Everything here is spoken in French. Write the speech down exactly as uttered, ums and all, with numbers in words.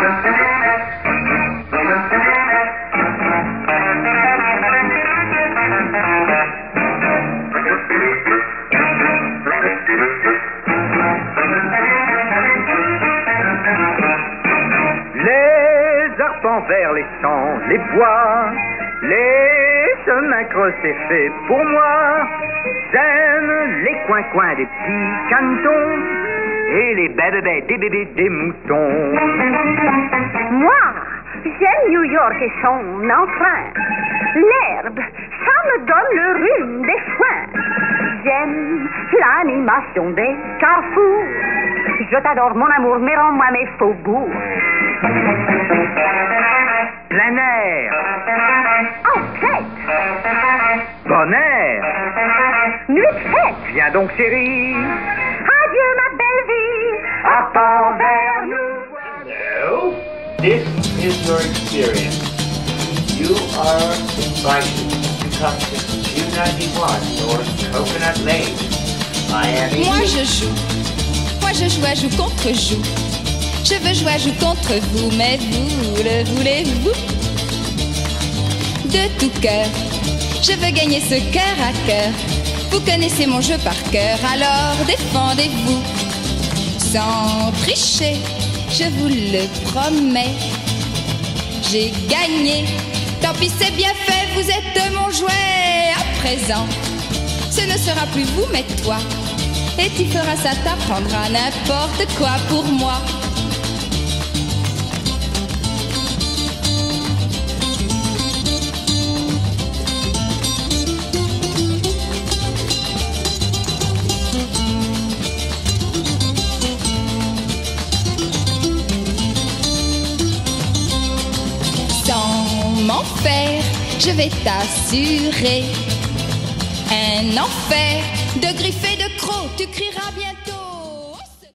Les arpents vers les champs, les bois, les chemins creusés faits pour moi. J'aime les coins-coins des petits cantons et les bébés des bébés des moutons. Moi, j'aime New York et son entrain. L'herbe, ça me donne le rhume des foins. J'aime l'animation des carrefours. Je t'adore mon amour, mais rends-moi mes faubourgs. Plein air, En fête, bon air, nuit de fête. viens donc chérie, Adieu ma belle vie, attends vers nous. No, this is your experience. You are invited to come to two ninety-one North Coconut Lane. Miami. Moi je joue, moi je joue à joue contre joue. Je veux jouer à joue contre vous, mais vous le voulez-vous? De tout cœur, je veux gagner ce cœur à cœur. Vous connaissez mon jeu par cœur, alors défendez-vous. Sans tricher, je vous le promets. J'ai gagné, tant pis c'est bien fait, vous êtes mon jouet. À présent, ce ne sera plus vous mais toi. Et tu feras ça, t'apprendras n'importe quoi pour moi. Sans m'en faire, je vais t'assurer un enfer de griffes et de crocs, tu crieras bientôt.